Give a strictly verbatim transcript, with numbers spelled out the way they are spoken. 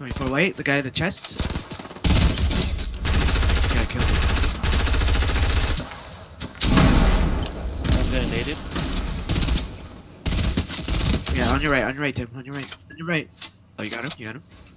twenty-four white, the guy at the chest. Gotta kill this guy. I'm gonna nade it. Yeah, on your right, on your right, Tim, on your right, on your right. Oh, you got him? You got him?